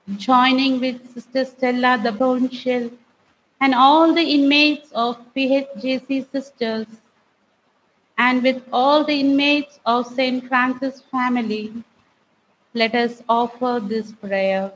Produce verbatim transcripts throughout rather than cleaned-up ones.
joining with Sister Stella the Bourchier and all the inmates of P H J C Sisters, and with all the inmates of Saint Francis family, let us offer this prayer.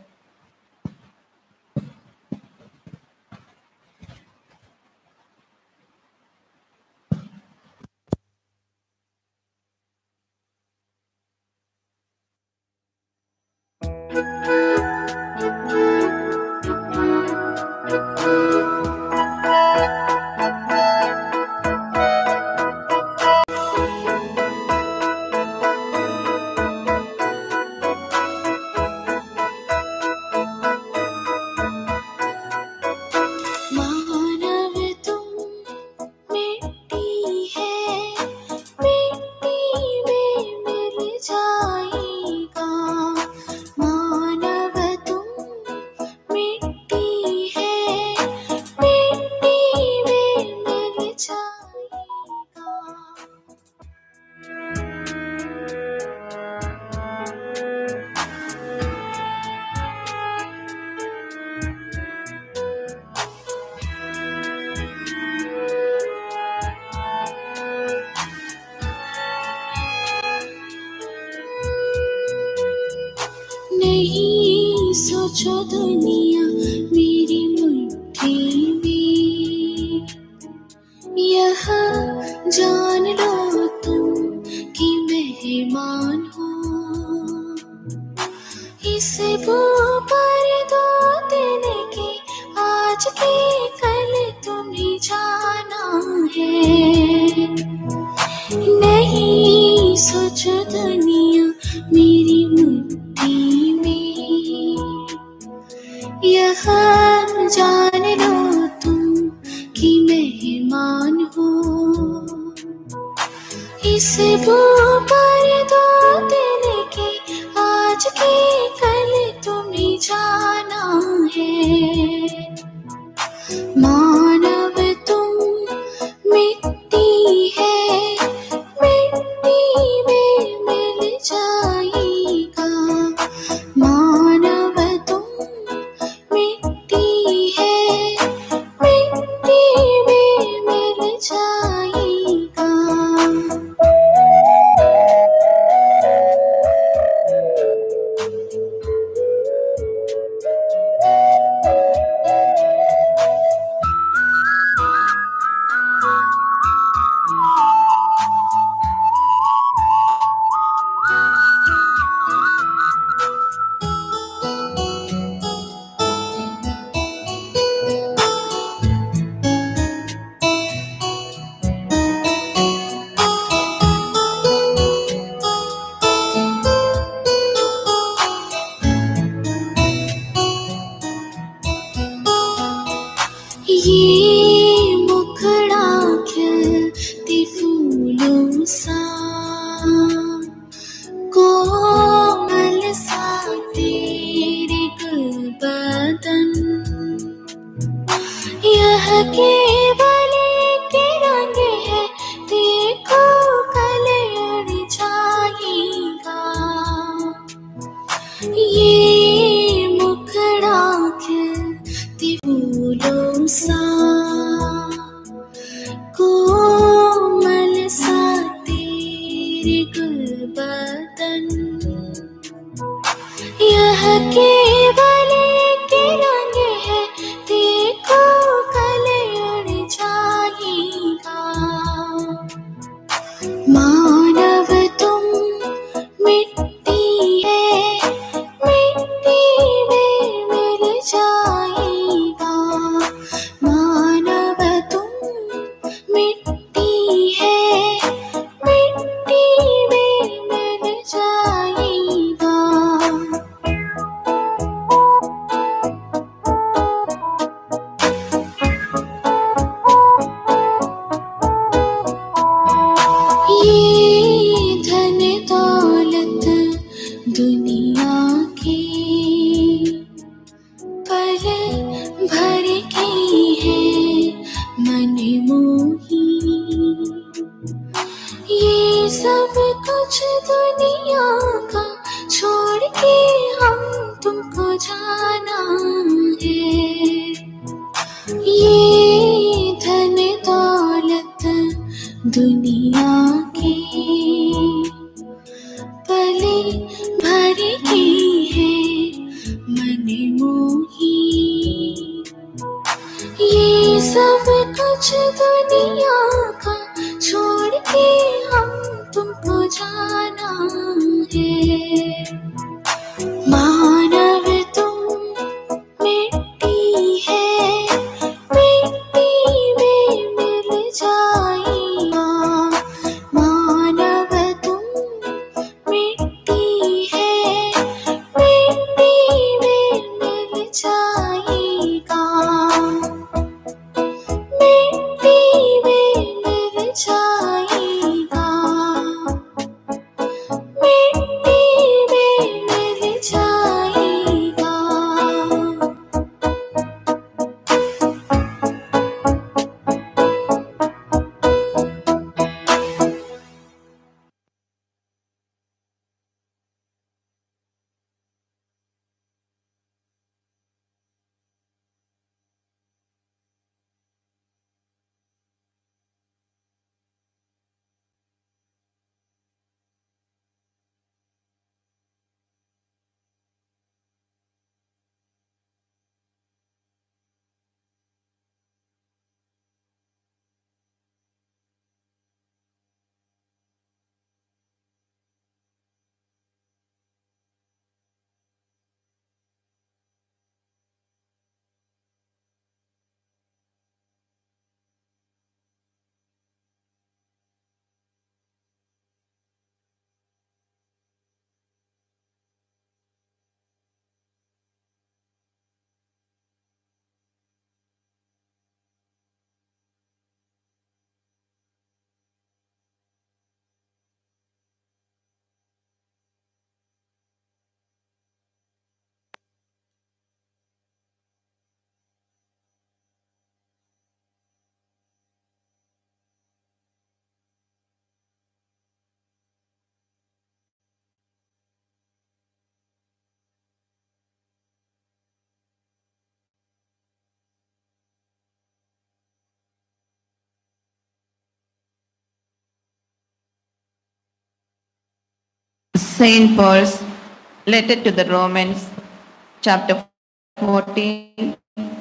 नहीं सोचो दुनिया मेरी मुट्ठी में, यह जान लो तुम कि मेहमान हो। इस ऊपर दो दिन के आज के कल तुम्हें जाना है। नहीं सोचो दुनिया मेरी मुट्ठी में, यह जान लो तुम कि मेहमान हो। इस ऊपर दो दिन के आज के कल तुम्हें जाना है। मानव तुम मिट्टी है, मिट्टी में मिल जाएगा। मानव तुम मिट्टी है, मिट्टी में मिल जाएगा। ये मुखड़ा खिलते फूलों सा, कोमल सा तेरे गुलबदन, यह केवल एक रंग है, देखो कल उड़ जाएगा। ये मुखड़ा खिलते फूलों सा, कोमल सा तेरे गुलबदन, यह केवल एक रंग है, देखो कल उड़ जाएगा। मानव तुम मिट्टी है, मिट्टी में मिल जाएगा। मानव तुम मिट्टी है, मिट्टी में मिल जाएगा। ये धन दौलत दुनिया की पल भर की है मन मोही। ये सब कुछ दुनिया का छोड़ के हम तुमको जाना है। ये धन दौलत दुनिया के पले भर के है मन मोही। ये सब कुछ दुनिया का छोड़ के हम तुमको जाना है। मानव तुम मिट्टी है, मिट्टी में मिल जाएगा। मानव तुम मिट्टी है, मिट्टी में मिल जाएगा। मिट्टी में मिल जाएगा। मिट्टी में मिल जाएगा। Saint Paul's letter to the Romans, chapter fourteen,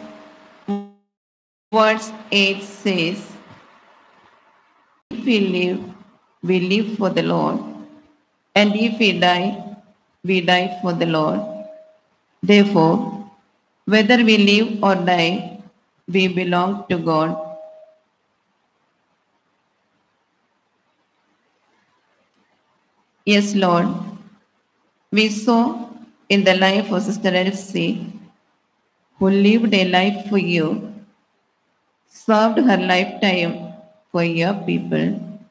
verse eight says, if we live, we live for the Lord, and if we die, we die for the Lord. Therefore, whether we live or die, we belong to God. Yes, Lord, we saw in the life of Sister Elsie, who lived a life for you, served her lifetime for your people,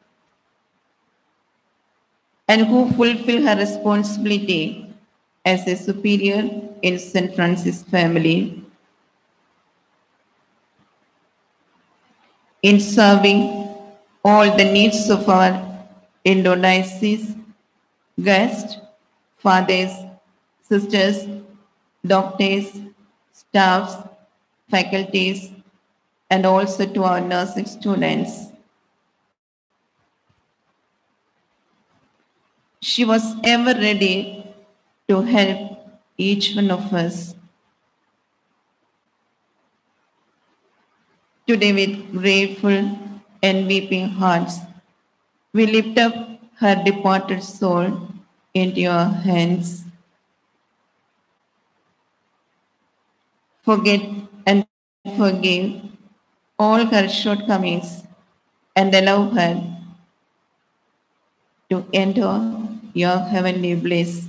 and who fulfilled her responsibility as a superior in Saint Francis family. In serving all the needs of our Indo-diocese, guests, fathers, sisters, doctors, staffs, faculties, and also to our nursing students. She was ever ready to help each one of us. Today, with grateful and weeping hearts, we lift up her departed soul into your hands. Forget and forgive all her shortcomings and allow her to enter your heavenly bliss.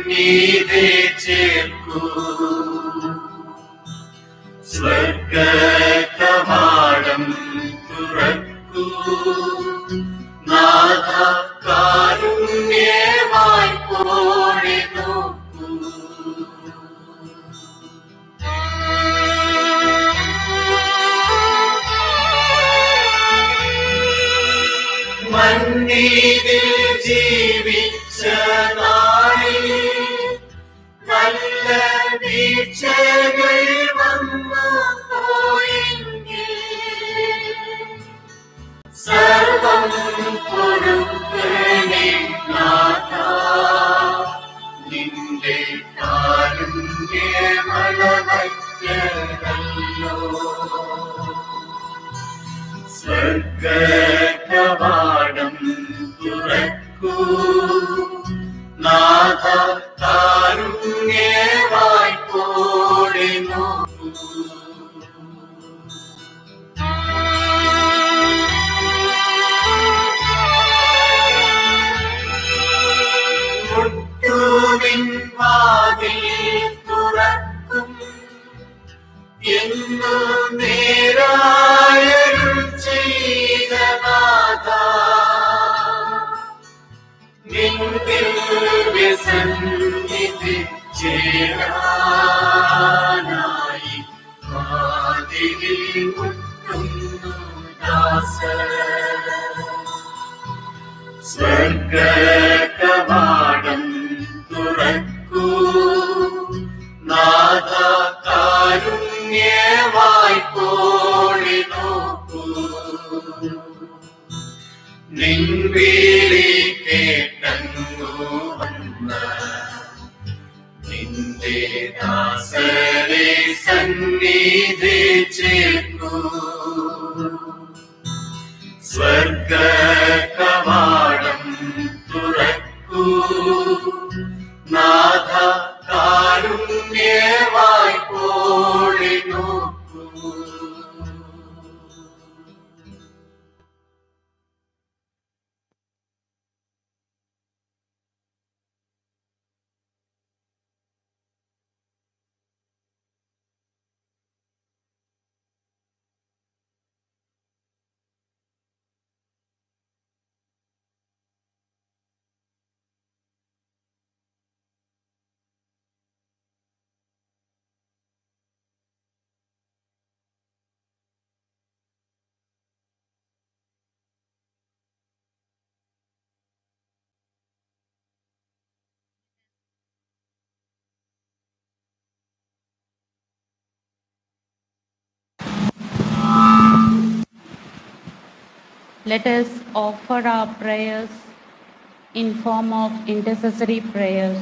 സന്നിധി ചേർക്കൂ. സ്വർഗകവാടം തുറക്കൂ. നാഥ കാരുണ്യമായി പോഴി നോക്കൂ. മണ്ണിതിൽ ജീവിച്ച നാളിൽ നല്ല വീഴ്ചകൾ വന്നു പോയെങ്കിൽ സർവം പൊറുക്കണേ നാഥ. നിന്റെ കാരുണ്യമളവറ്റതല്ലോ. സ്വർഗകവാടം തുറക്കൂ. നാഥ കാരുണ്യമായി പോഴി നോക്കൂ. മുട്ടുവിൻ വാതിൽ തുറക്കും എന്നു നേരായരുൾ ചെയ്ത നാഥ. നിന്ദിവ്യസന്നിധി ചേരാനായി വാതിലിൽ മുട്ടുന്നു ദാസർ. സ്വർഗകവാടം തുറക്കൂ. നാഥ കാരുണ്യമായി പോഴി നോക്കൂ. നിൻവിളി കേട്ടങ്ങു വന്ന നിന്റെ ദാസരെ സന്നിധി ചേർക്കൂ. സ്വർഗകവാടം തുറക്കൂ. നാഥ കാരുണ്യമായി പോഴി നോക്കൂ. Let us offer our prayers in form of intercessory prayers.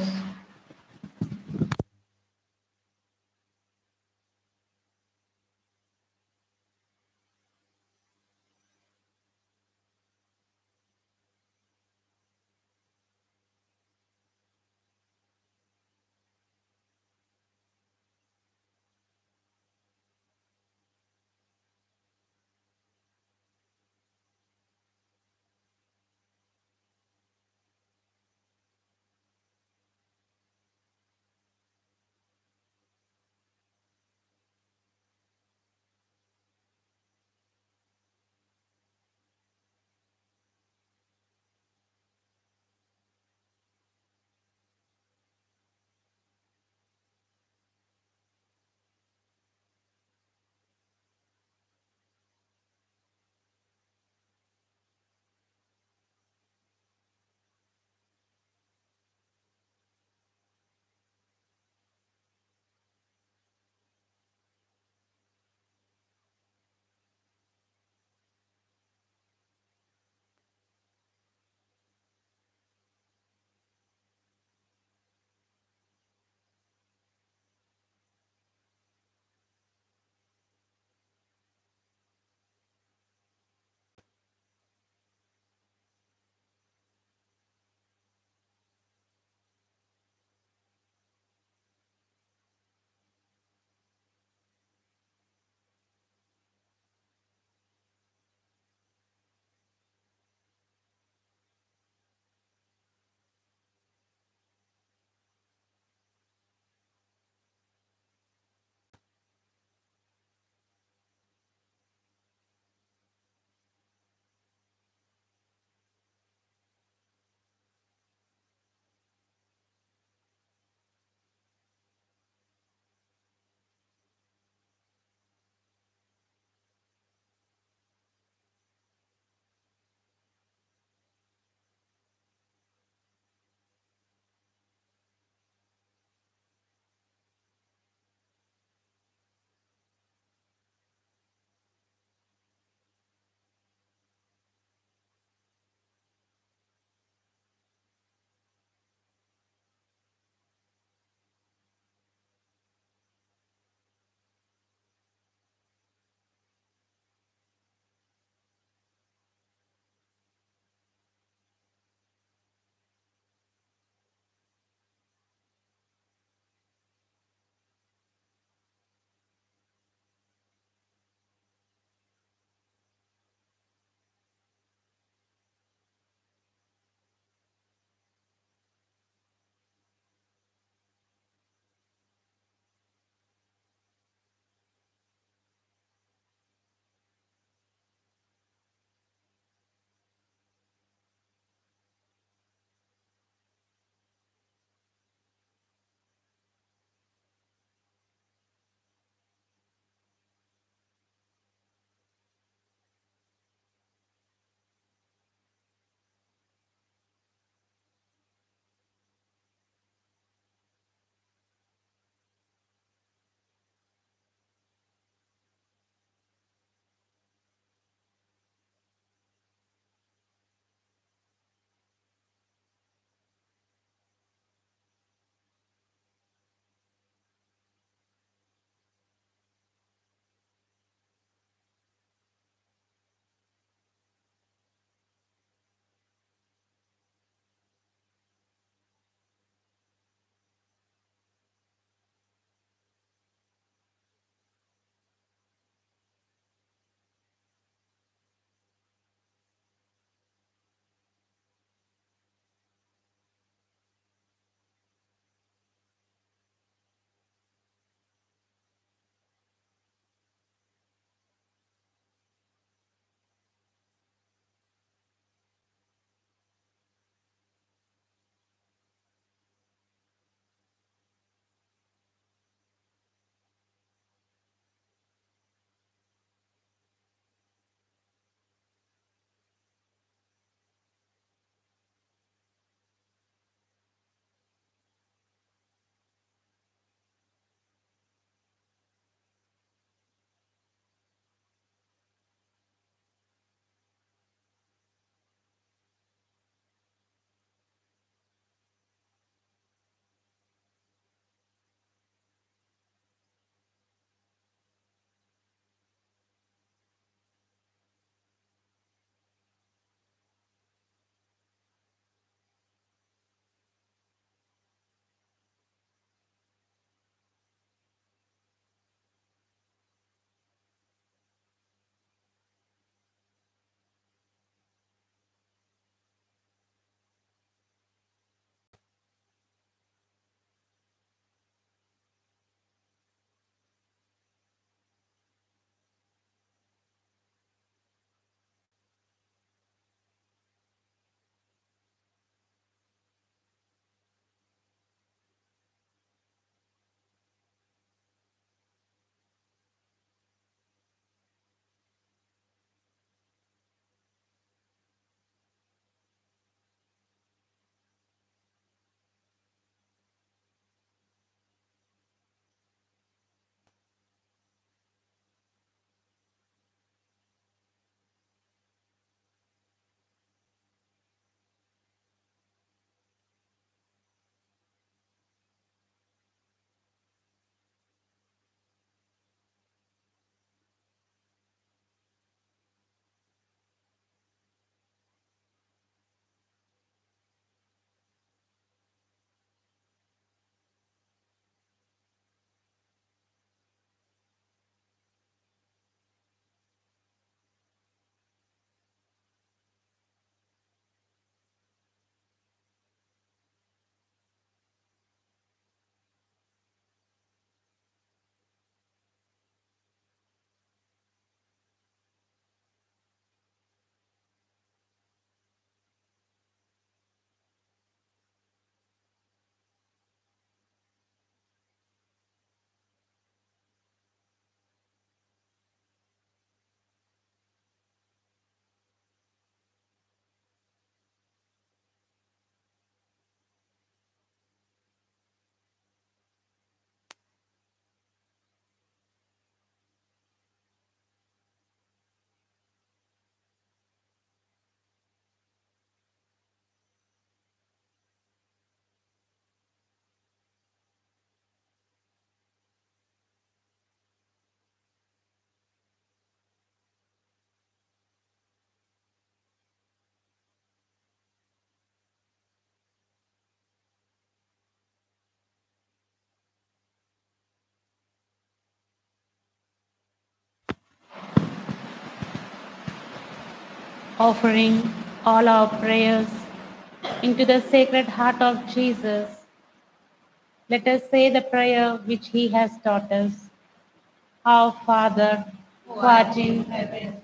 offering all our prayers into the Sacred Heart of Jesus, let us say the prayer which he has taught us. Our Father, who art in heaven,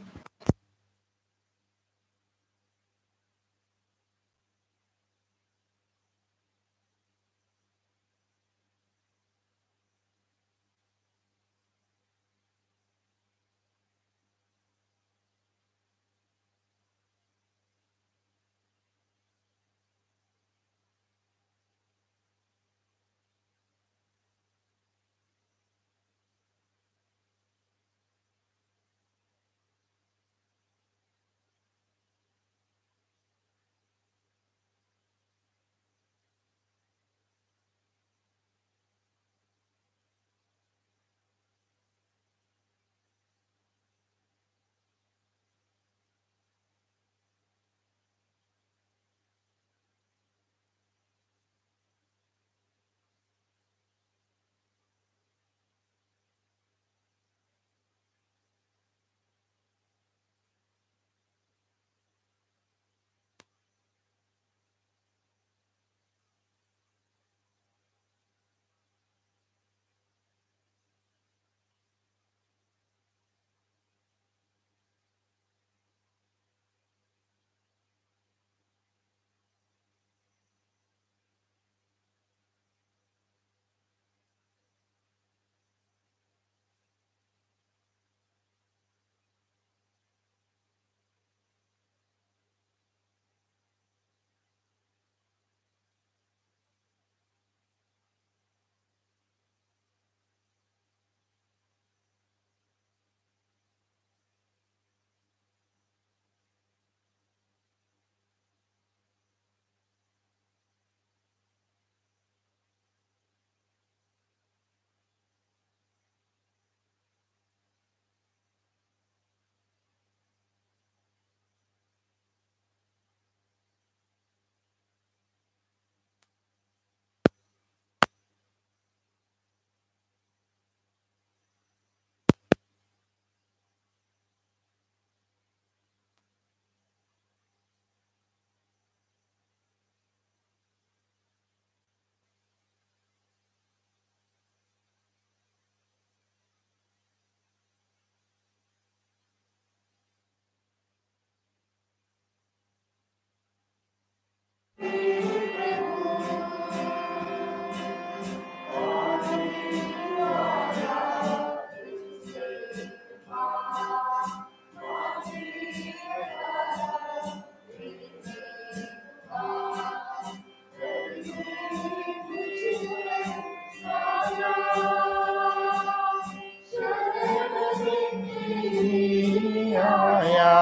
आया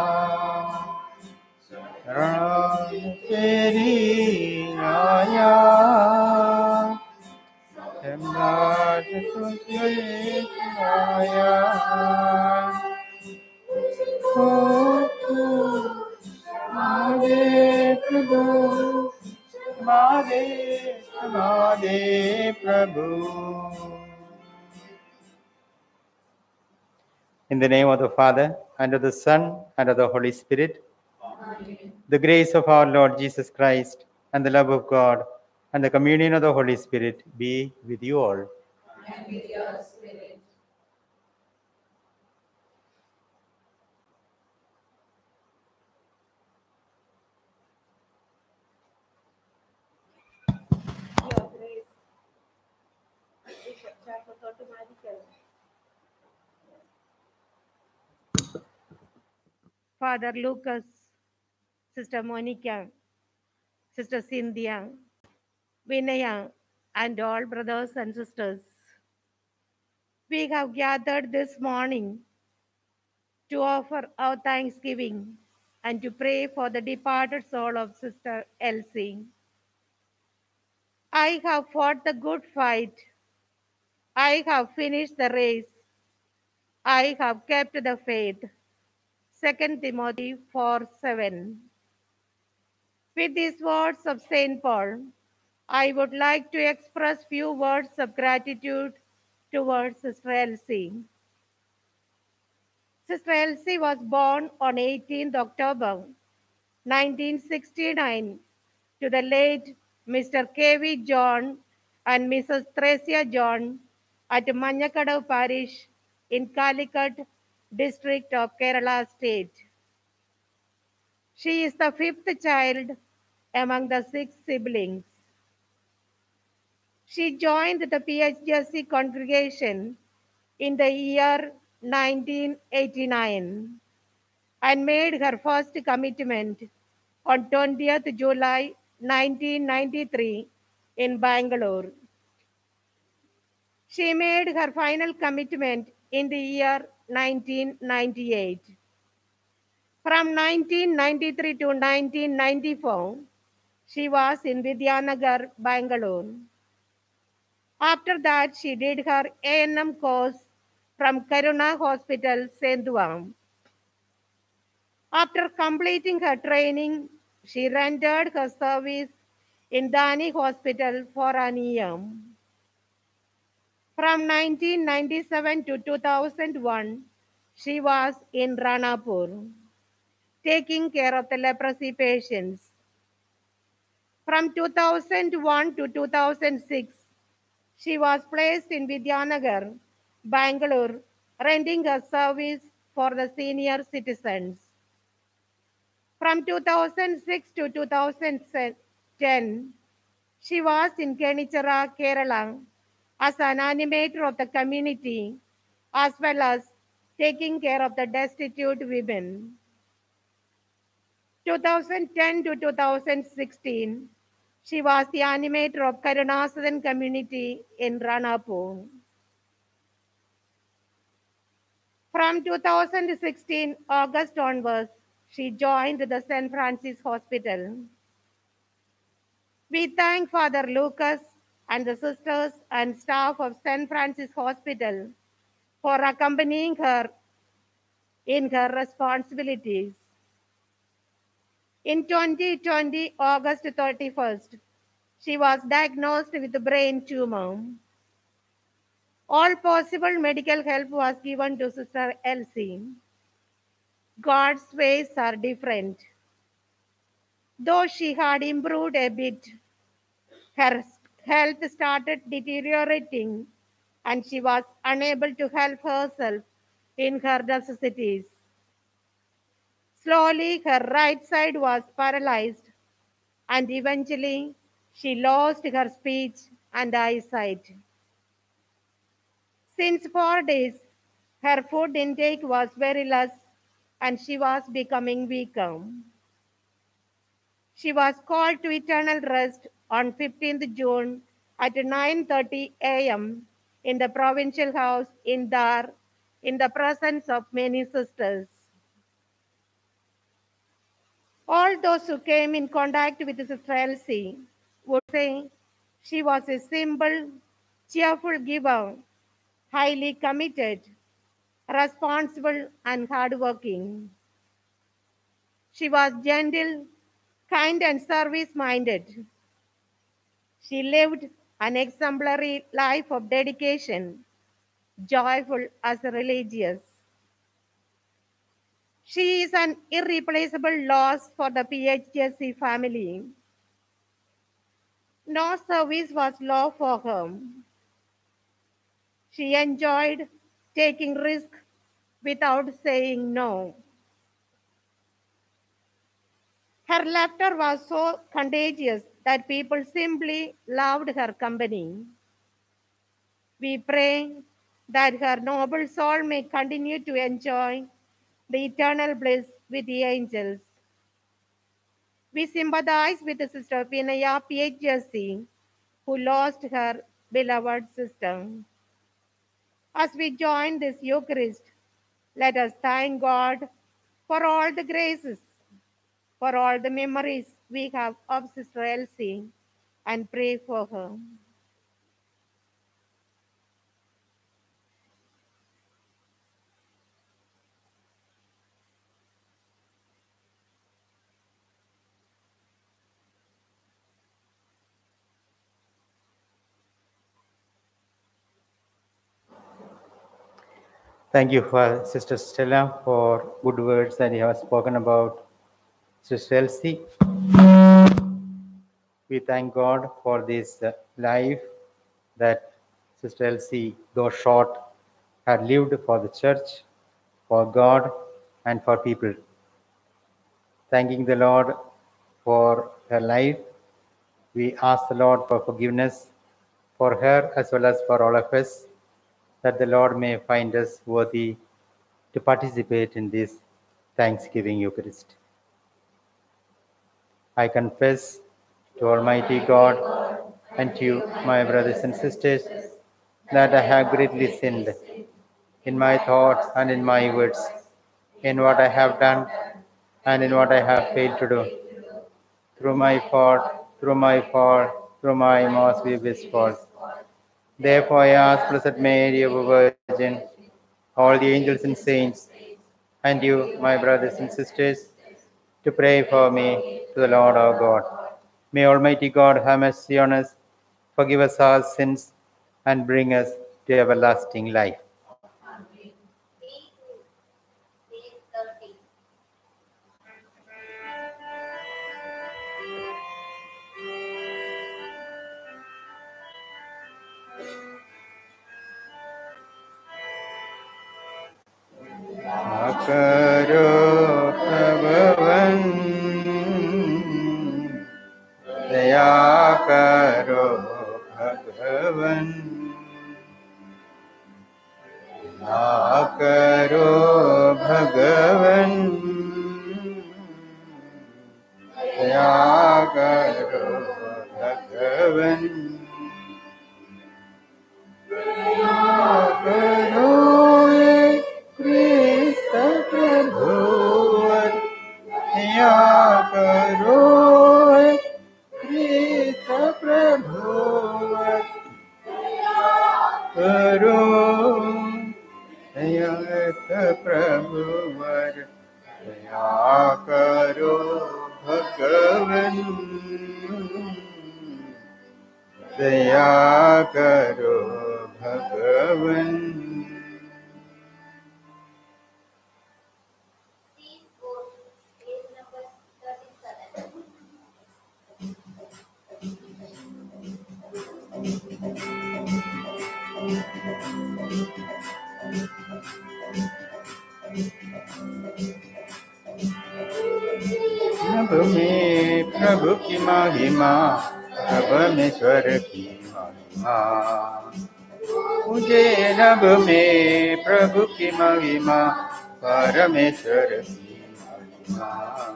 राम तेरी आया हेमराज तुझे आया ओ तू मारे प्रभु मारे मारे प्रभु. In the name of the Father, and of the Son, and of the Holy Spirit. Amen. The grace of our Lord Jesus Christ, and the love of God, and the communion of the Holy Spirit be with you all. And with your spirit. Your grace. Bishop Chapel automatically. Father Lucas, Sister Monica, Sister Cynthia, Vinaya, and all brothers and sisters. We have gathered this morning to offer our thanksgiving and to pray for the departed soul of Sister Elsie. I have fought the good fight. I have finished the race. I have kept the faith. Second Timothy four seven. With these words of Saint Paul, I would like to express few words of gratitude towards Sister Elsie. Sister Elsie was born on eighteenth October nineteen sixty-nine to the late Mister K V John and Missus Thresia John at Manyakadu Parish in Calicut district of Kerala state. She is the fifth child among the six siblings. She joined the P H G S C congregation in the year nineteen eighty-nine and made her first commitment on twentieth July nineteen ninety-three in Bangalore. She made her final commitment in the year nineteen ninety-eight. From nineteen ninety-three to nineteen ninety-four, she was in Vidyanagar, Bangalore. After that, she did her A N M course from Karuna Hospital, Sendua. After completing her training, she rendered her service in Dani Hospital for an year. From nineteen ninety-seven to two thousand one, she was in Ranapur, taking care of the leprosy patients. From two thousand one to two thousand six, she was placed in Vidyanagar, Bangalore, rendering her service for the senior citizens. From two thousand six to two thousand ten, she was in Kenichara, Kerala, as an animator of the community, as well as taking care of the destitute women. two thousand ten to two thousand sixteen, she was the animator of Karunasadan community in Ranapur. From two thousand sixteen August onwards, she joined the Saint Francis Hospital. We thank Father Lucas and the sisters and staff of Saint Francis Hospital for accompanying her in her responsibilities. In twenty twenty, August thirty-first, she was diagnosed with a brain tumor. All possible medical help was given to Sister Elsie. God's ways are different. Though she had improved a bit, her health started deteriorating and she was unable to help herself in her necessities. Slowly, her right side was paralyzed and eventually she lost her speech and eyesight. Since four days, her food intake was very less and she was becoming weaker. She was called to eternal rest on fifteenth June at nine thirty a m in the provincial house in Dar in the presence of many sisters. All those who came in contact with Sister Elsie would say she was a simple, cheerful giver, highly committed, responsible, and hardworking. She was gentle, kind, and service minded. She lived an exemplary life of dedication, joyful as religious. She is an irreplaceable loss for the P H G S C family. No service was low for her. She enjoyed taking risks without saying no. Her laughter was so contagious that people simply loved her company. We pray that her noble soul may continue to enjoy the eternal bliss with the angels. We sympathize with Sister Vinaya P H G S C, who lost her beloved sister. As we join this Eucharist, let us thank God for all the graces, for all the memories we have of Sister Elsie, and pray for her. Thank you for Sister Stella for good words that you have spoken about Sister Elsie. We thank God for this uh, life that Sister Elsie, though short, had lived for the church, for God, and for people. Thanking the Lord for her life, we ask the Lord for forgiveness for her as well as for all of us, that the Lord may find us worthy to participate in this Thanksgiving Eucharist. I confess to Almighty God and to you, my brothers and sisters, that I have greatly sinned in my thoughts and in my words, in what I have done and in what I have failed to do. Through my fault, through my fault, through my most grievous fault. Therefore I ask Blessed Mary, ever Virgin, all the angels and saints, and you, my brothers and sisters, to pray for me to the Lord our God. May Almighty God have mercy on us, forgive us our sins, and bring us to everlasting life. करो भगवन दया करो भगवन दया करो भगवन दया करो भगवन दया करो कृष्ण प्रभुवर दया करो कृष्ण प्रभुवर करो दया प्रभुवर दया करो भगवन दया करो भगवन नभ में प्रभु की महिमा परमेश्वर की महिमा मुझे नभ में प्रभु की महिमा परमेश्वर की महिमा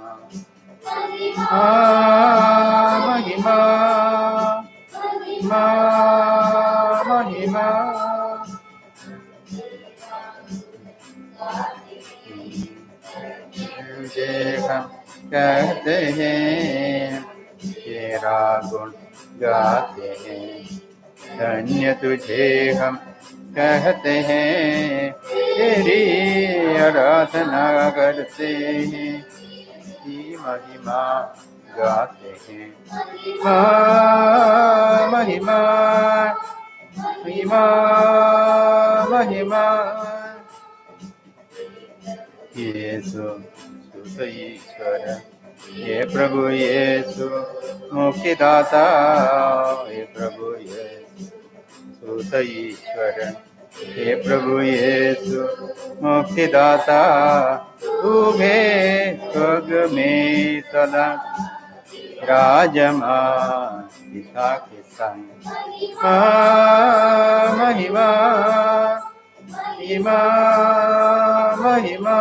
महिमा महिमा महिमा मुझे हम कहते हैं तेरा गुण गाते हैं धन्य तुझे हम कहते हैं तेरी आराधना करते हैं की महिमा गाते हैं महिमा महिमा महिमा यीशु ईश्वर ये प्रभु यीशु मुक्तिदाता ये प्रभु यीशु ईश्वर ये प्रभु यीशु मुक्तिदाता उभे स्वर्ग में सदा राजमान पिता के संग महिमा महिमा महिमा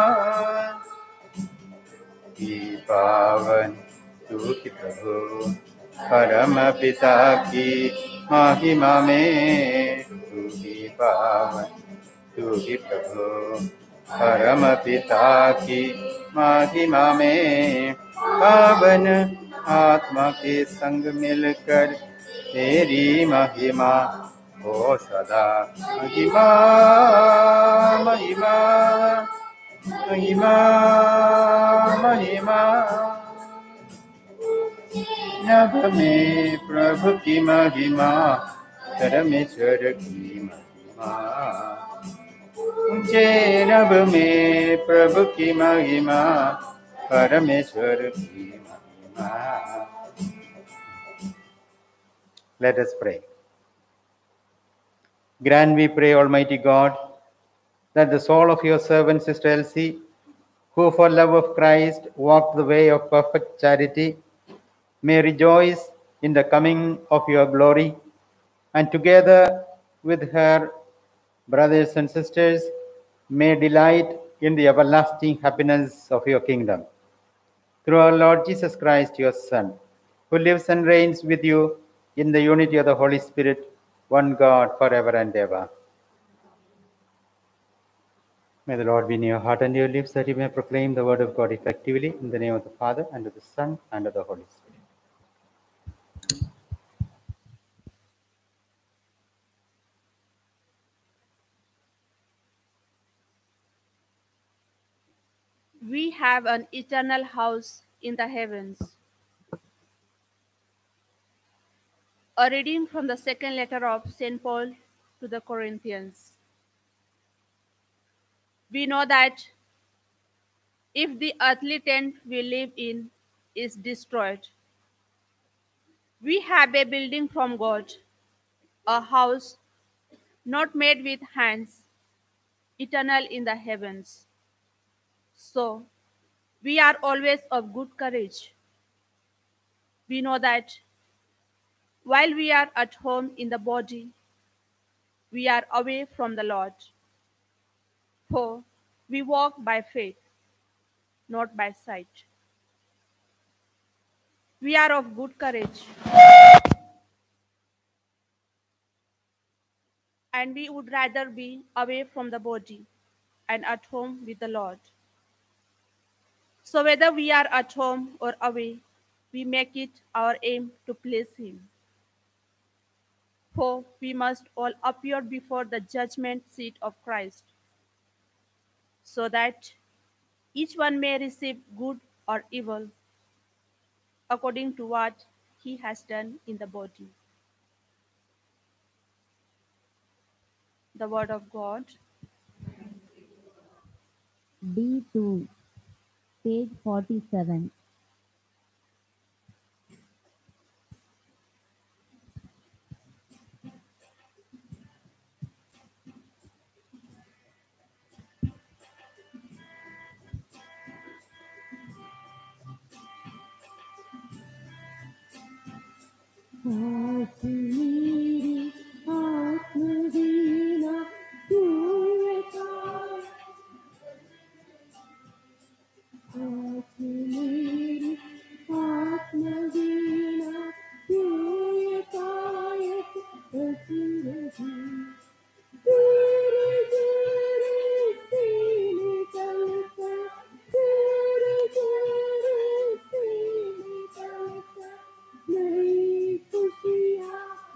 पावन तू की प्रभु परम पिता की महिमा में तू ही पावन तू ही प्रभु परम पिता की महिमा में पावन आत्मा के संग मिलकर तेरी महिमा हो सदा महिमा महिमा महिमा महिमा नभ में प्रभु की महिमा परमेश्वर की महिमा ऊंचे नभ में प्रभु की महिमा, परमेश्वर की महिमा। Let us pray. Grant, we pray, Almighty God, that the soul of your servant, Sister Elsie, who for love of Christ walked the way of perfect charity, may rejoice in the coming of your glory, and together with her brothers and sisters, may delight in the everlasting happiness of your kingdom. Through our Lord Jesus Christ, your Son, who lives and reigns with you in the unity of the Holy Spirit, one God, forever and ever. May the Lord be in your heart and your lips, that you may proclaim the word of God effectively, in the name of the Father, and of the Son, and of the Holy Spirit. We have an eternal house in the heavens. A reading from the second letter of Saint Paul to the Corinthians. We know that if the earthly tent we live in is destroyed, we have a building from God, a house not made with hands, eternal in the heavens. So, we are always of good courage. We know that while we are at home in the body, we are away from the Lord. For we walk by faith, not by sight. We are of good courage, and we would rather be away from the body and at home with the Lord. So whether we are at home or away, we make it our aim to please Him. For we must all appear before the judgment seat of Christ, so that each one may receive good or evil according to what he has done in the body. The word of God. D two, page forty-seven. Kashmiri Atmadina Durata Kashmiri Atmadina Durata Kashmiri Dure dure sini talka Dure dure sini talka Nahi khushiyan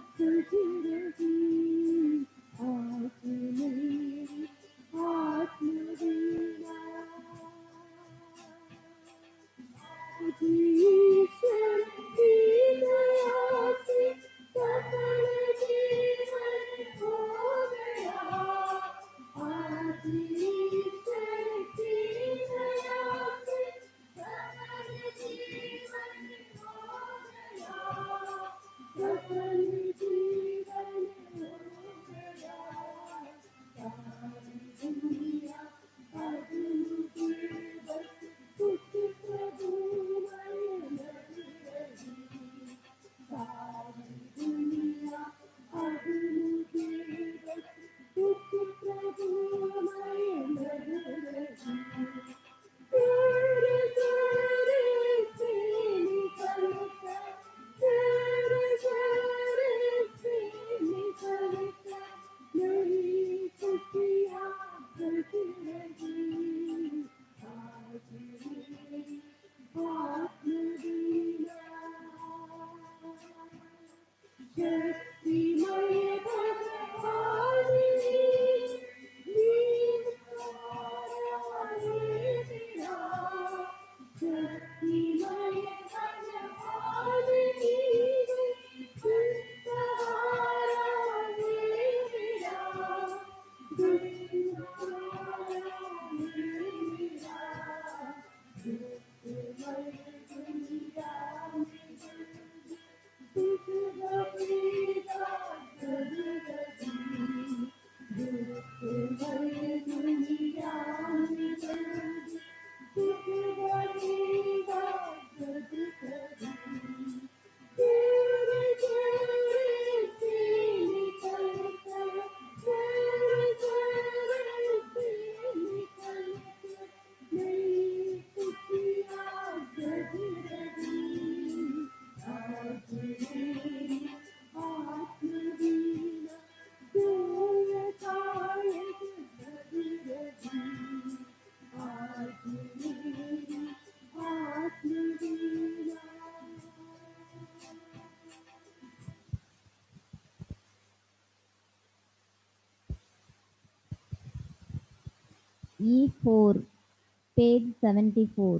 E four, page seventy-four.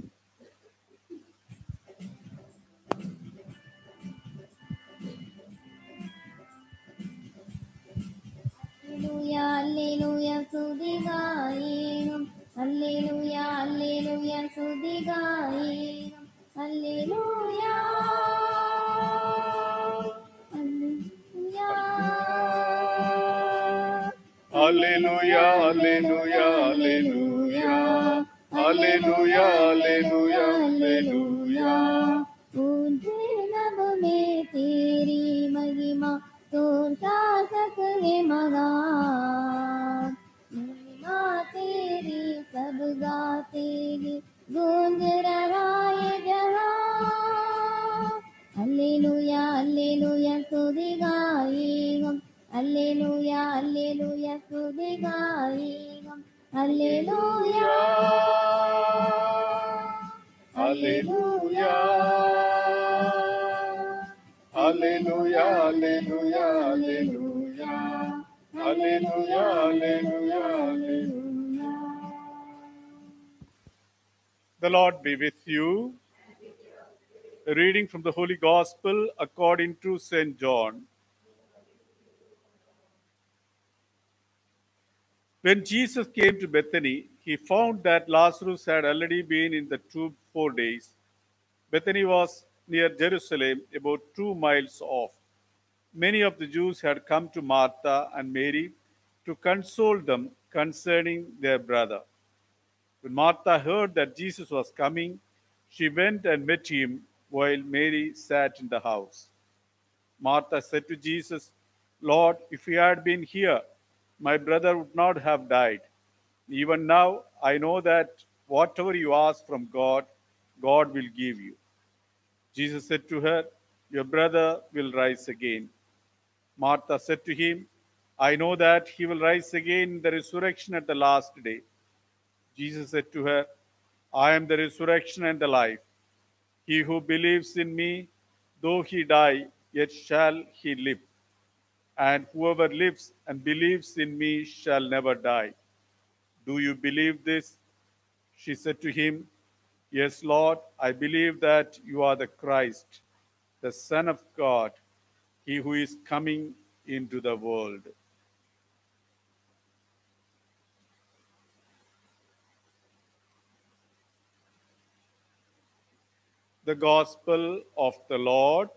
Alleluia, Alleluia, സ്തുതിഗായേണം. Alleluia, Alleluia, സ്തുതിഗായേണം. Alleluia, Alleluia, Alleluia, Alleluia, Alleluia, Alleluia, Alleluia. पूज्य नभ में तेरी महिमा तो शासक है मगान, महिमा तेरी सब गाते हैं, गूंज रहा है जहां। Alleluia, Alleluia, स्तुति गाएं हम। Alleluia, Alleluia, स्तुति गाएं हम। Alleluia, Alleluia, Alleluia, Alleluia, Alleluia, Alleluia, Alleluia, Alleluia. The Lord be with you. A reading from the Holy Gospel according to Saint John. When Jesus came to Bethany, he found that Lazarus had already been in the tomb four days. Bethany was near Jerusalem, about two miles off. Many of the Jews had come to Martha and Mary to console them concerning their brother. When Martha heard that Jesus was coming, she went and met him while Mary sat in the house. Martha said to Jesus, "Lord, if you had been here, my brother would not have died. Even now, I know that whatever you ask from God, God will give you." Jesus said to her, "Your brother will rise again." Martha said to him, "I know that he will rise again in the resurrection at the last day." Jesus said to her, "I am the resurrection and the life. He who believes in me, though he die, yet shall he live. And whoever lives and believes in me shall never die. Do you believe this?" She said to him, "Yes, Lord, I believe that you are the Christ, the Son of God, he who is coming into the world." The Gospel of the Lord.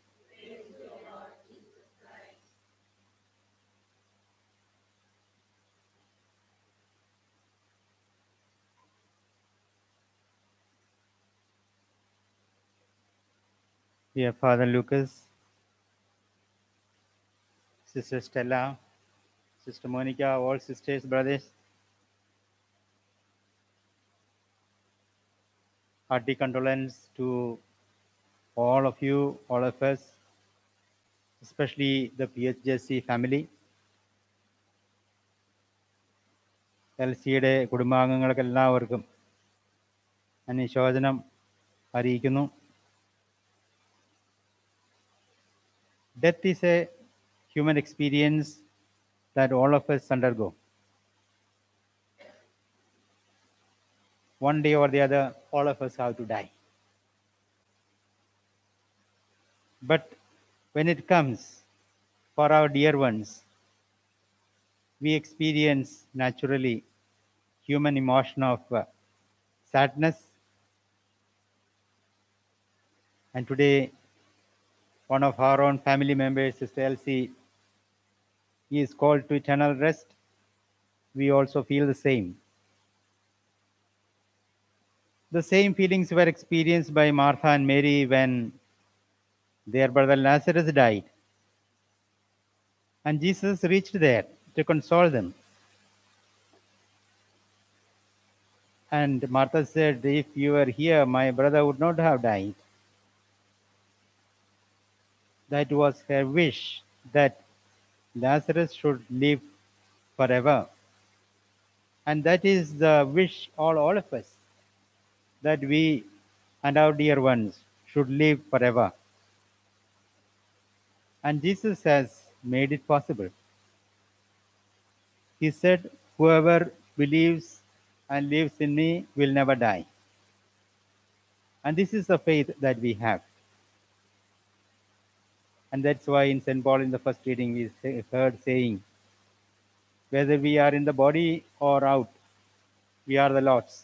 Dear Father Lucas, Sister Stella, Sister Monica, all sisters, brothers, hearty condolence to all of you, all of us, especially the P H J C family. എൽ സിയുടെ കുടുംബാംഗങ്ങൾക്ക് എല്ലാവർക്കും അനുശോചനം അറിയിക്കുന്നു. Death is a human experience that all of us undergo. One day or the other, all of us have to die. But when it comes for our dear ones, we experience naturally human emotion of uh, sadness. And today, one of our own family members, Sister Elsie, is called to eternal rest. We also feel the same. The same feelings were experienced by Martha and Mary when their brother Lazarus died. And Jesus reached there to console them. And Martha said, "If you were here, my brother would not have died." That was her wish, that Lazarus should live forever. And that is the wish all, all of us, that we and our dear ones should live forever. And Jesus has made it possible. He said, "Whoever believes and lives in me will never die. And this is the faith that we have. And that's why in Saint Paul in the first reading we say, heard saying, whether we are in the body or out, we are the Lord's.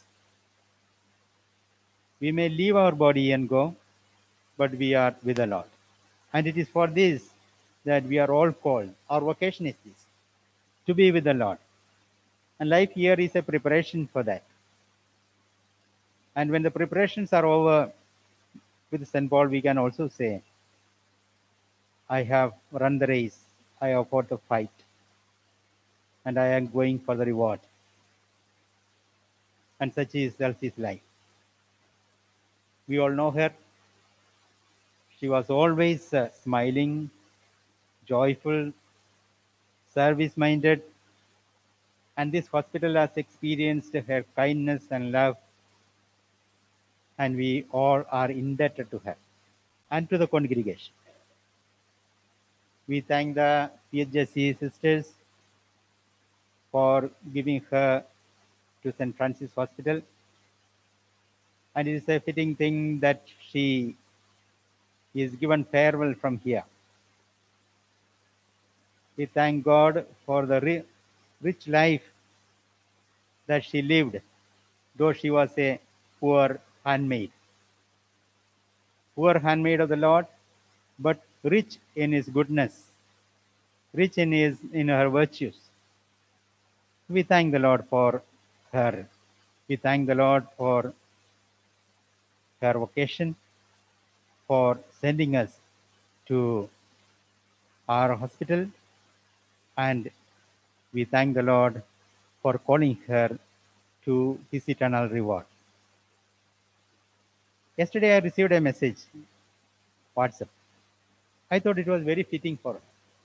We may leave our body and go, but we are with the Lord. And it is for this that we are all called. Our vocation is this, to be with the Lord. And life here is a preparation for that. And when the preparations are over, with Saint Paul, we can also say, I have run the race, I have fought the fight, and I am going for the reward. And such is Elsie's life. We all know her. She was always uh, smiling, joyful, service-minded, and this hospital has experienced her kindness and love, and we all are indebted to her and to the congregation. We thank the P H J C sisters for giving her to Saint Francis Hospital, and it is a fitting thing that she is given farewell from here. We thank God for the ri- rich life that she lived, though she was a poor handmaid. Poor handmaid of the Lord, but rich in his goodness, rich in his in her virtues. We thank the Lord for her. We thank the Lord for her vocation, for sending us to our hospital, and we thank the Lord for calling her to his eternal reward. Yesterday I received a message, WhatsApp. I thought it was very fitting for her.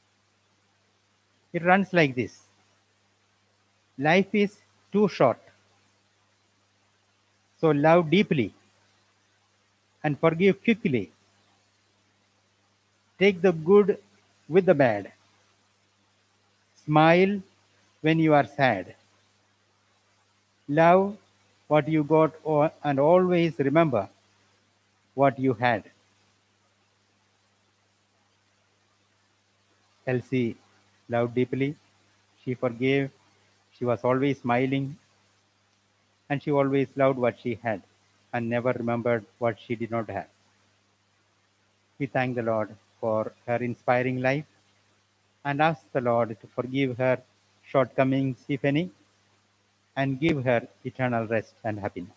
It runs like this. Life is too short, so love deeply and forgive quickly. Take the good with the bad. Smile when you are sad. Love what you got o- and always remember what you had. Elsie loved deeply. She forgave. She was always smiling. And she always loved what she had and never remembered what she did not have. We thank the Lord for her inspiring life and ask the Lord to forgive her shortcomings, if any, and give her eternal rest and happiness.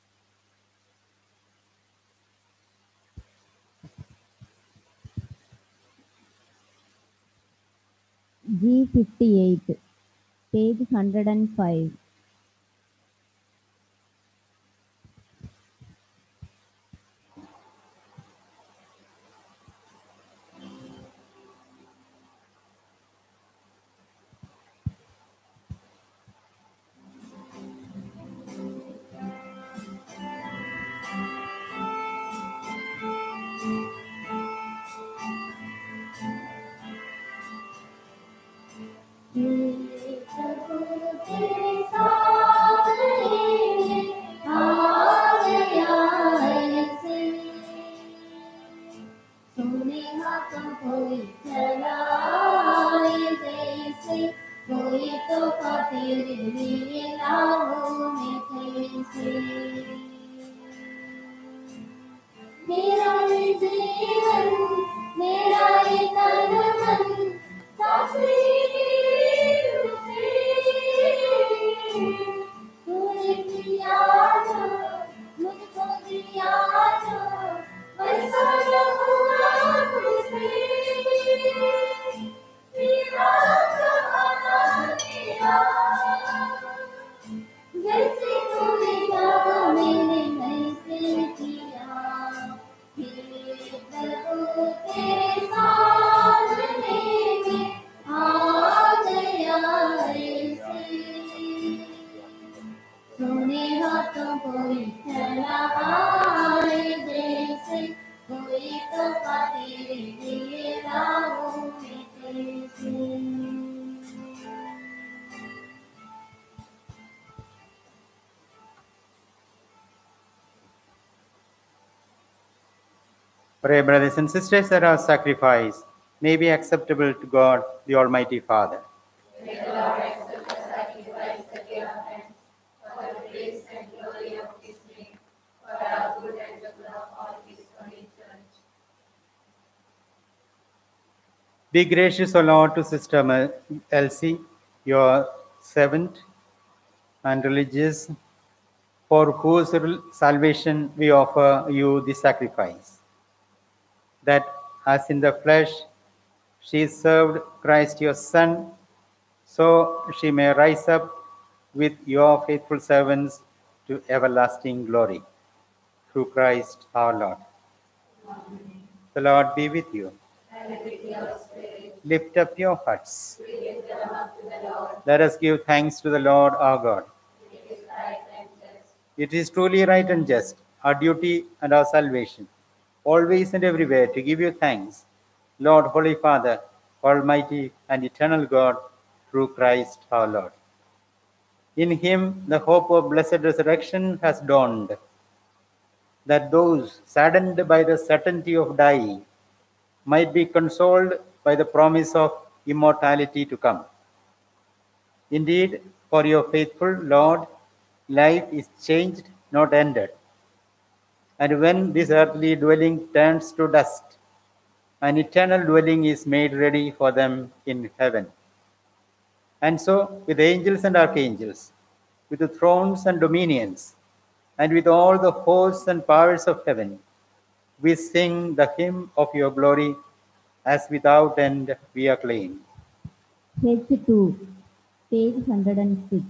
G fifty-eight, page one hundred five. कोई तो खातिर भी लाओ में कैसे मेरा ये जीवन मेरा ये तन मन सासरी उसे Pray, brothers and sisters, that our sacrifice may be acceptable to God, the Almighty Father. Be gracious, O Lord, to Sister Ma- Elsie, your servant and religious, for whose salvation we offer you the sacrifice, that as in the flesh she served Christ your Son, so she may rise up with your faithful servants to everlasting glory. Through Christ our Lord. The Lord be with you. Lift up your hearts. Let us give thanks to the Lord our God. It is truly right and just, our duty and our salvation, always and everywhere to give you thanks, Lord, Holy Father, Almighty and eternal God, through Christ our Lord. In him the hope of blessed resurrection has dawned, that those saddened by the certainty of dying might be consoled by the promise of immortality to come. Indeed, for your faithful Lord, life is changed, not ended. And when this earthly dwelling turns to dust, an eternal dwelling is made ready for them in heaven. And so, with angels and archangels, with the thrones and dominions, and with all the hosts and powers of heaven, we sing the hymn of your glory, as without end we acclaim. Page two, page one hundred six.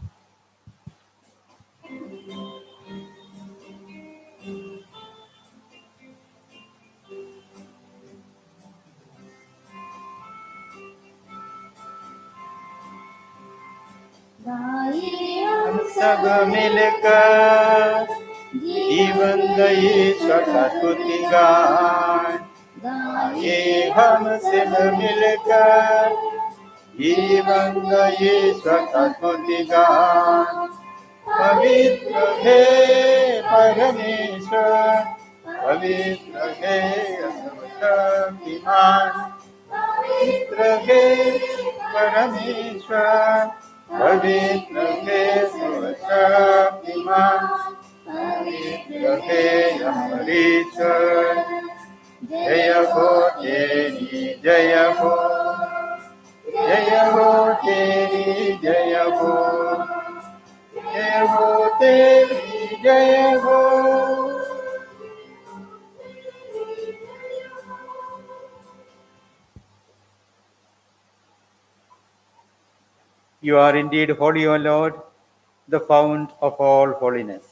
गाइए हम सब मिलकर जीवन गए स्तुति गान, ये हम सब मिलकर जीवन गए स्तुति गान। पवित्र है परमेश्वर, पवित्र है सर्वशक्तिमान, पवित्र है परमेश्वर, पवित्र है सर्वशक्तिमान, पवित्र है अमरीश्वर। जय हो तेरी जय हो, जय हो तेरी जय हो, जय हो तेरी जय हो। You are indeed holy, O Lord, the fount of all holiness.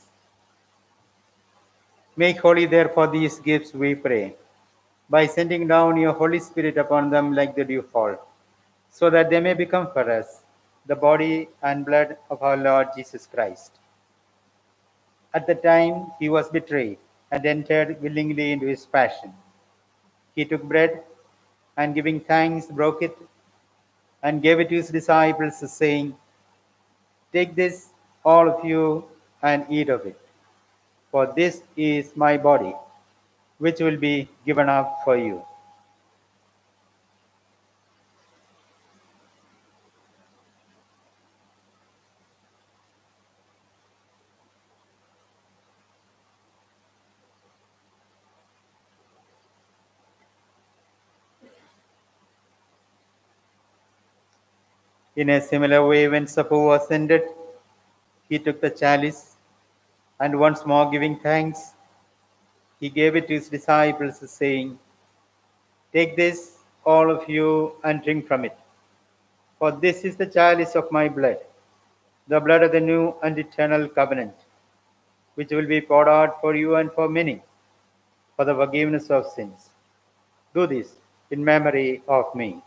Make holy, therefore, these gifts, we pray, by sending down your Holy Spirit upon them like the dewfall, so that they may become for us the body and blood of our Lord Jesus Christ. At the time he was betrayed and entered willingly into his passion, he took bread and, giving thanks, broke it and gave it to his disciples, saying, "Take this, all of you, and eat of it, for this is my body, which will be given up for you." In a similar way, when supper was ended, he took the chalice, and once more giving thanks, he gave it to his disciples, saying, "Take this, all of you, and drink from it, for this is the chalice of my blood, the blood of the new and eternal covenant, which will be poured out for you and for many, for the forgiveness of sins. Do this in memory of me."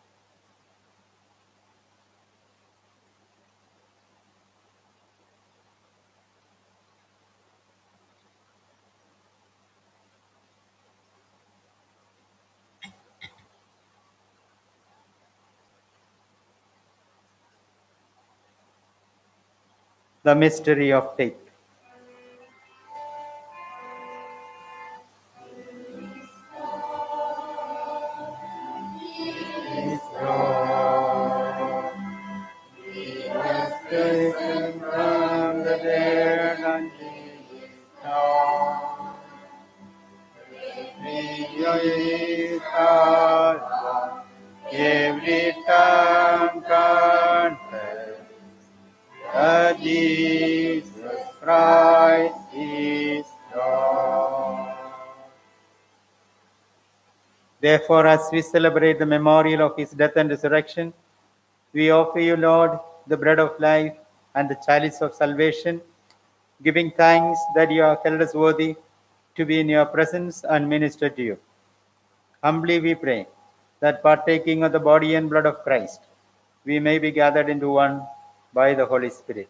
The mystery of faith. Jesus Christ is Lord. Therefore, as we celebrate the memorial of his death and resurrection, we offer you, Lord, the bread of life and the chalice of salvation, giving thanks that you have held us worthy to be in your presence and minister to you. Humbly we pray that partaking of the body and blood of Christ, we may be gathered into one by the Holy Spirit.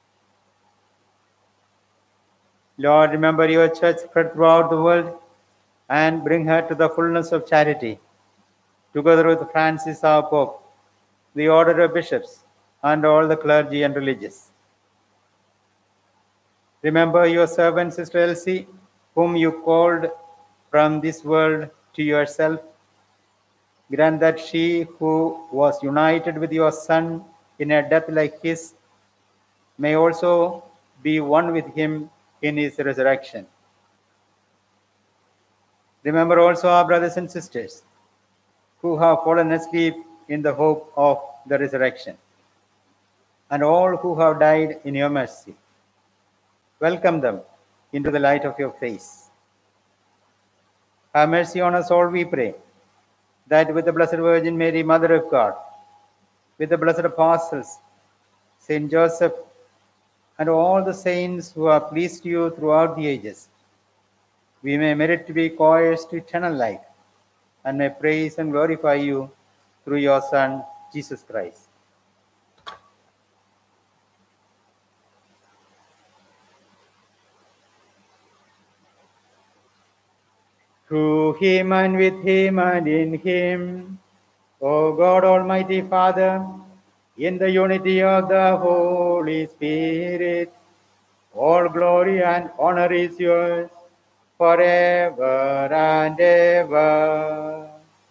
Lord, remember your church spread throughout the world and bring her to the fullness of charity, together with Francis our Pope, the order of bishops, and all the clergy and religious. Remember your servant, Sister Elsie, whom you called from this world to yourself. Grant that she who was united with your Son in a death like his may also be one with him in his resurrection. Remember also our brothers and sisters who have fallen asleep in the hope of the resurrection, and all who have died in your mercy. Welcome them into the light of your face. Have mercy on us all, we pray, that with the Blessed Virgin Mary, Mother of God, with the blessed apostles, Saint Joseph, and all the saints who have pleased you throughout the ages, we may merit to be co-heirs to eternal life, and may praise and glorify you through your Son, Jesus Christ. Through him and with him and in him, O God, Almighty Father, in the unity of the Holy Spirit, all glory and honor is yours forever and ever.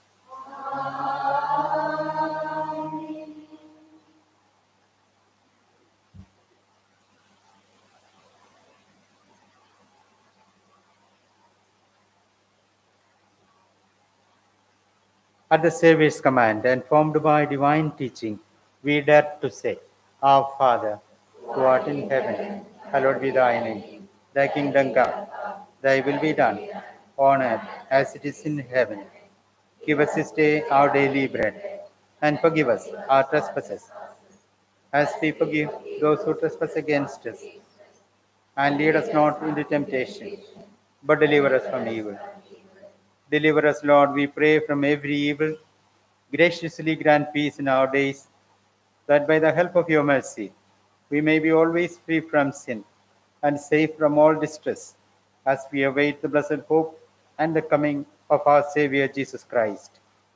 At the Saviour's command and formed by divine teaching, we dare to say, Our Father, who art in heaven, hallowed be thy name. Thy kingdom come, thy will be done, on earth as it is in heaven. Give us this day our daily bread, and forgive us our trespasses, as we forgive those who trespass against us. And lead us not into temptation, but deliver us from evil. Deliver us, Lord, we pray, from every evil. Graciously grant peace in our days, that by the help of your mercy, we may be always free from sin and safe from all distress, as we await the blessed hope and the coming of our Savior Jesus Christ.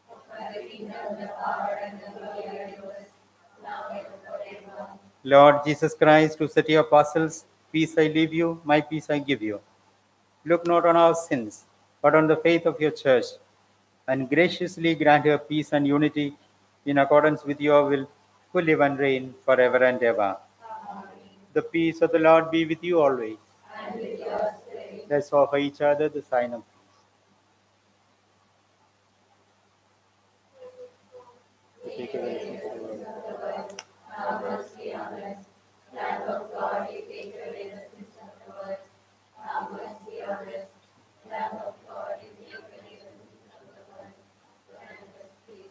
Lord Jesus Christ, who said to your apostles, Peace I leave you, my peace I give you. Look not on our sins, but on the faith of your church, and graciously grant her peace and unity in accordance with your will, who live and reign forever and ever. Amen. The peace of the Lord be with you always. And with your spirit. Let's offer each other the sign of peace. Take away the sins of the world. Have mercy on us. Lamb of God, you take away the sins of the world. Have mercy on us. Lamb of God, you take away the sins of the world. Grant us peace.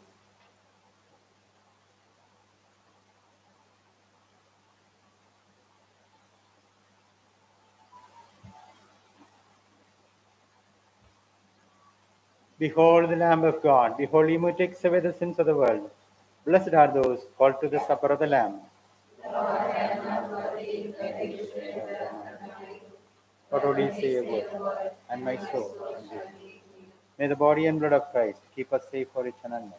Behold the Lamb of God. Behold him who takes away the sins of the world. Blessed are those called to the supper of the Lamb. Lord, I am not worthy that you should enter under my roof. But only say a word, and my soul shall live. May the body and blood of Christ keep us safe for eternal life.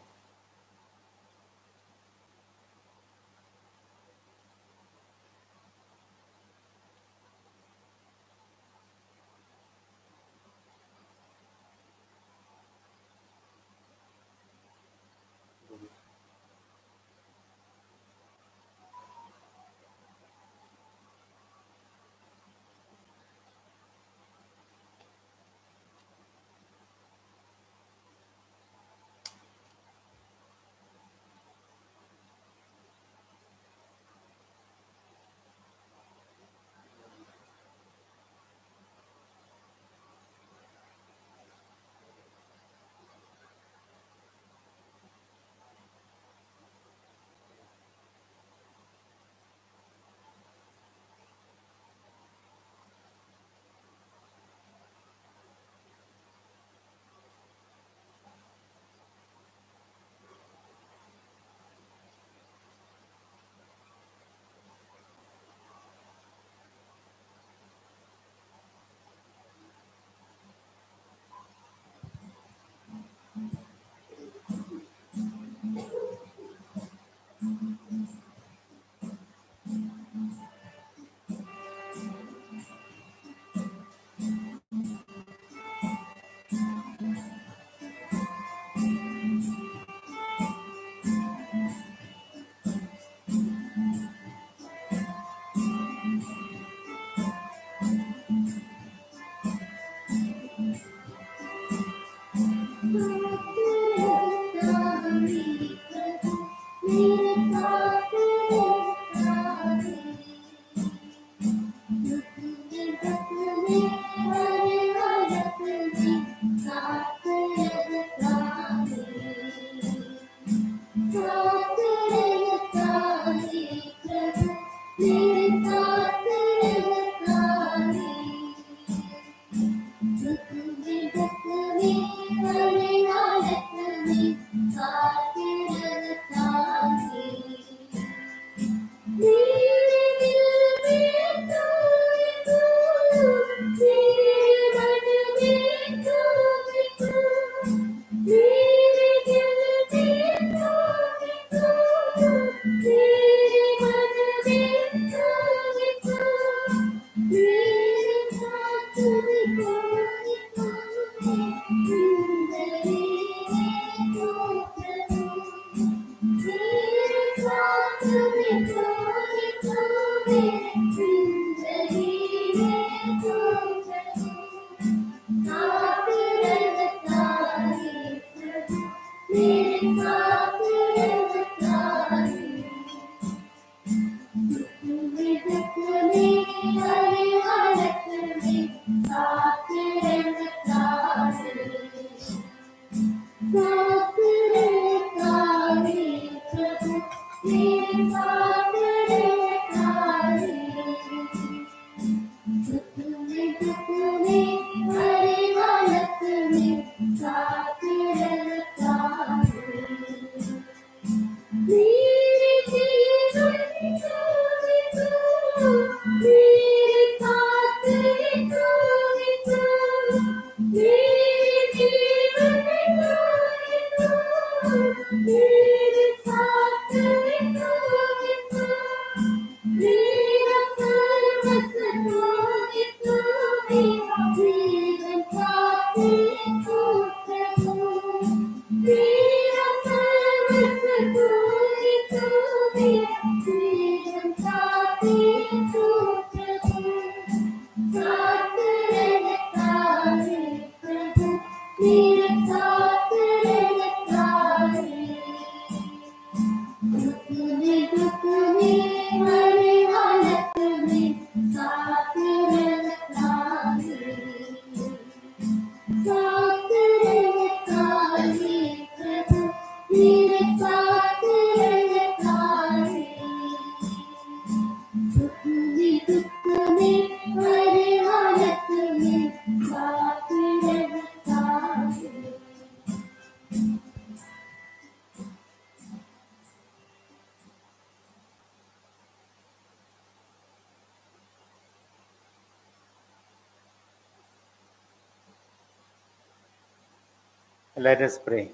Let us pray.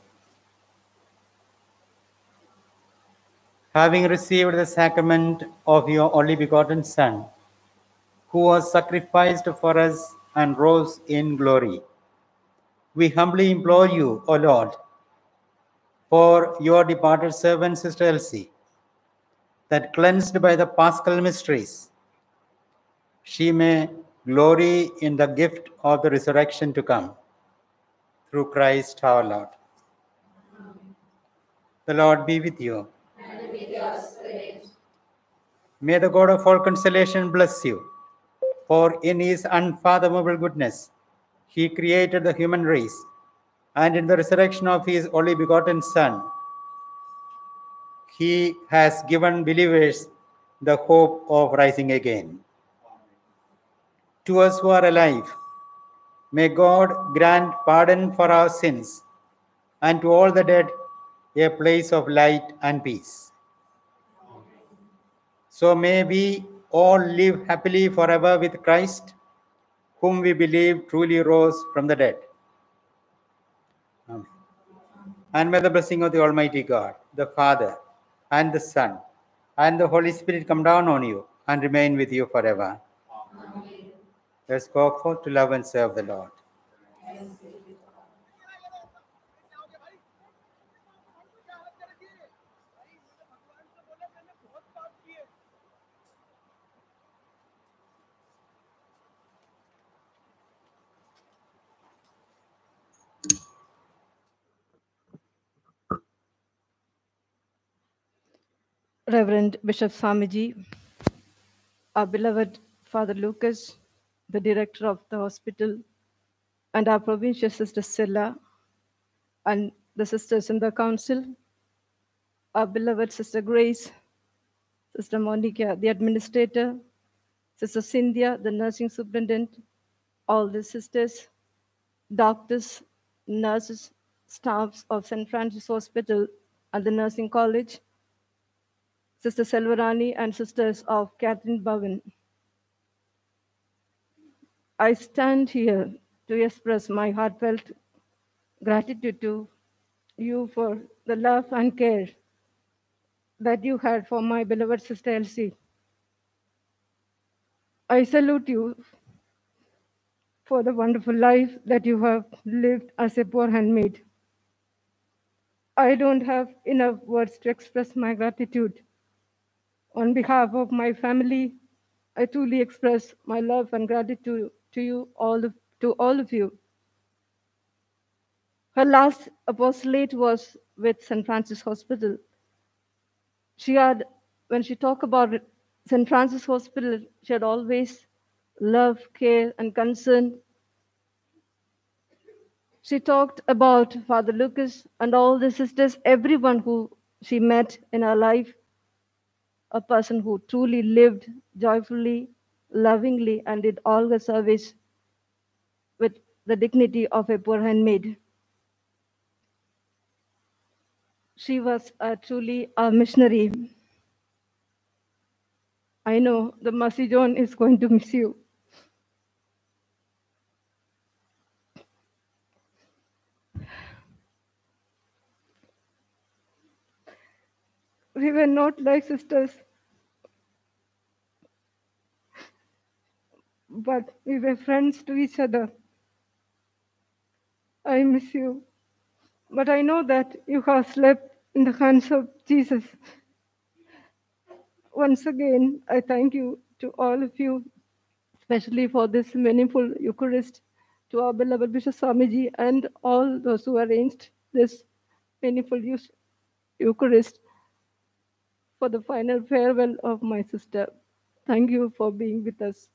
Having received the sacrament of your only begotten Son, who was sacrificed for us and rose in glory, we humbly implore you, O Lord, for your departed servant, Sister Elsie, that cleansed by the Paschal mysteries, she may glory in the gift of the resurrection to come, through Christ our Lord. The Lord be with you. And with your spirit. May the God of all consolation bless you, for in his unfathomable goodness, he created the human race, and in the resurrection of his only begotten Son, he has given believers the hope of rising again. To us who are alive, may God grant pardon for our sins, and to all the dead, a place of light and peace. So may we all live happily forever with Christ, whom we believe truly rose from the dead. Amen. And may the blessing of the Almighty God, the Father, and the Son, and the Holy Spirit come down on you and remain with you forever. Amen. Let's go forth to love and serve the Lord. Reverend Bishop Swamiji, our beloved Father Lucas, the director of the hospital, and our provincial sister Stella, and the sisters in the council, our beloved sister Grace, sister Monica, the administrator, sister Cynthia, the nursing superintendent, all the sisters, doctors, nurses, staffs of Saint Francis Hospital and the nursing college, Sister Selvarani and sisters of Catherine Bowen. I stand here to express my heartfelt gratitude to you for the love and care that you had for my beloved Sister Elsie. I salute you for the wonderful life that you have lived as a poor handmaid. I don't have enough words to express my gratitude. On behalf of my family, I truly express my love and gratitude to you all of, to all of you. Her last apostolate was with Saint Francis Hospital. She had, when she talked about Saint Francis Hospital, she had always love, care, and concern. She talked about Father Lucas and all the sisters, everyone who she met in her life, a person who truly lived joyfully, lovingly, and did all the service with the dignity of a poor handmaid. She was a truly a missionary. I know the Mercy John is going to miss you. We were not like sisters, but we were friends to each other. I miss you, but I know that you have slept in the hands of Jesus. Once again, I thank you to all of you, especially for this meaningful Eucharist, to our beloved Bishop Swamiji and all those who arranged this meaningful Eucharist for the final farewell of my sister. Thank you for being with us.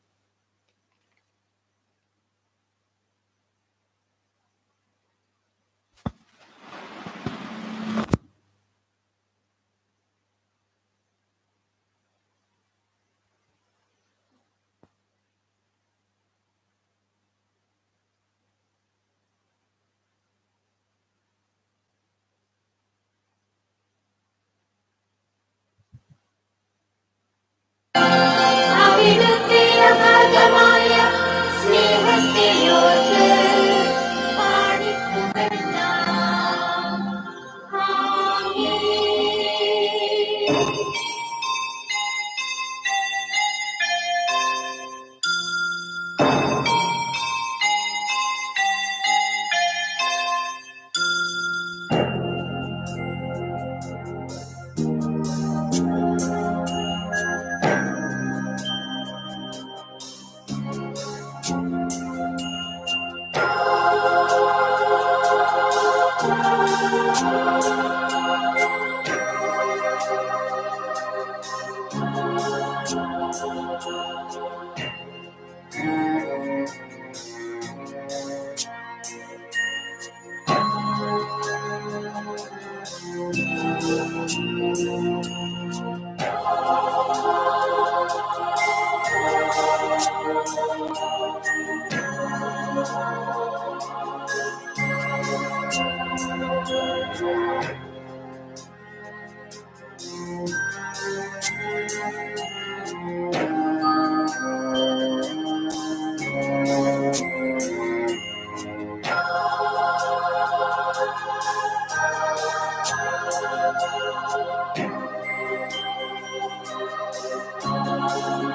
അവിടുത്തെ അഗാധമായ സ്നേഹത്തെ ഓർത്ത് പാടിപ്പുകഴ്ത്താം. ആമേൻ.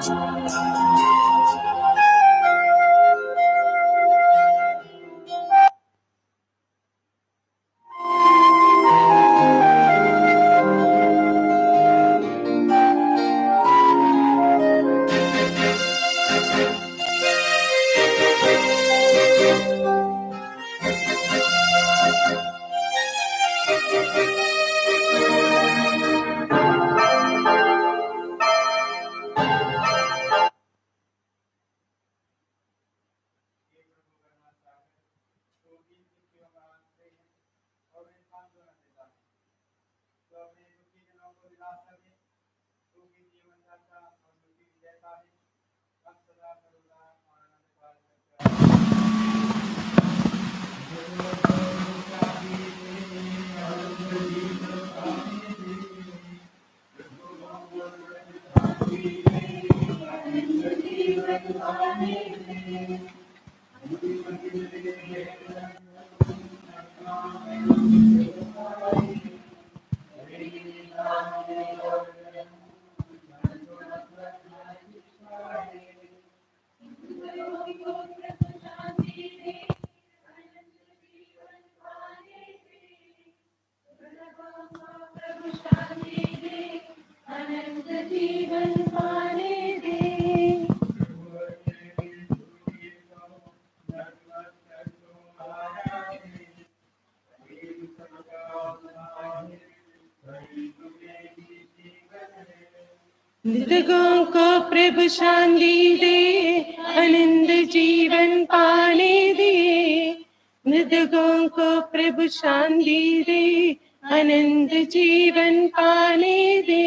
मृतकों को प्रभु शांति दे, आनंद जीवन पाने दे। मृतकों को प्रभु शांति दे, आनंद जीवन पाने दे।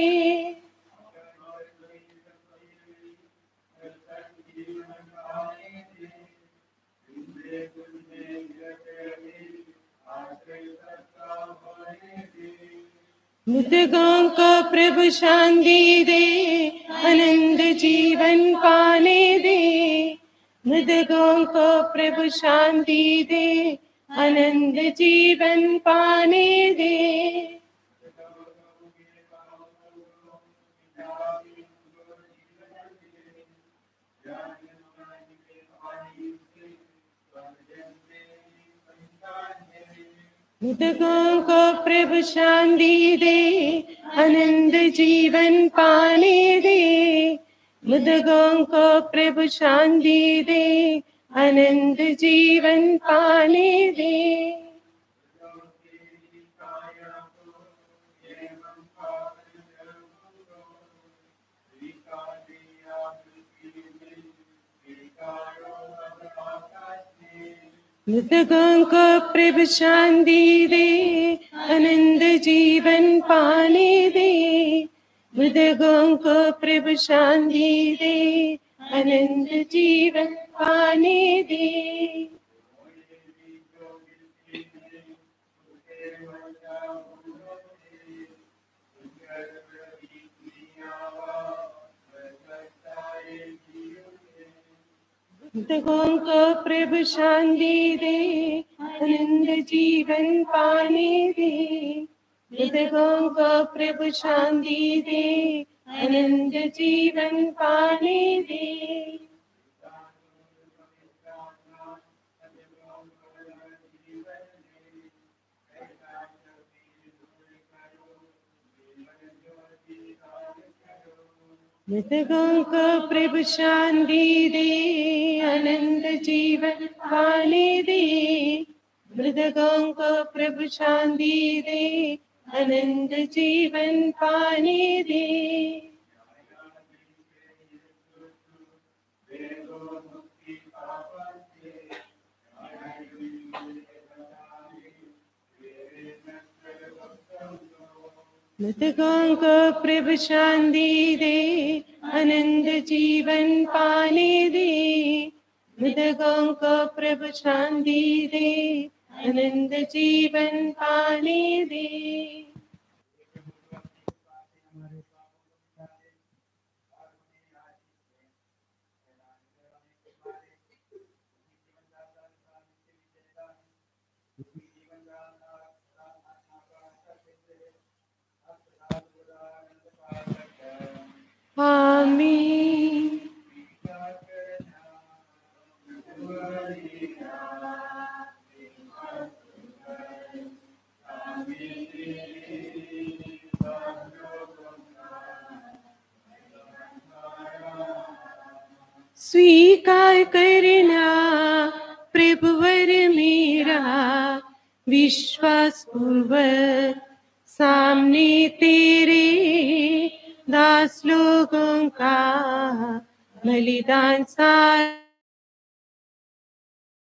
मृतकों को प्रभु शांति दे, आनंद जीवन पाने दे। मृतकों को प्रभु शांति दे, आनंद जीवन पाने दे। मृतकों को प्रभु शांति दे, आनंद जीवन पाने दे। मृतकों को प्रभु शांति दे, आनंद जीवन पाने दे। मृतकों को प्रभु शांति दे, आनंद जीवन पाने दे। मृतकों को प्रभु शांति दे, आनंद जीवन पाने दे। मृतकों को प्रभु शांति दे, आनंद जीवन पाने दे। मृतकों को प्रभु शांति दे, आनंद जीवन पाने दे। मृतकों को प्रभु शांति दे, आनंद जीवन पाने दे। मृतकों को प्रभु शांति दे, आनंद जीवन पाने दे। मृतकों को प्रभु शांति दे, आनंद जीवन पाने दे। मृतकों को प्रभु शांति दे, आनंद जीवन पाने दे। आमीन। स्वीकार करना प्रभुवर मेरा, विश्वास पूर्वक सामने तेरे दास लोगों का बलिदान सारा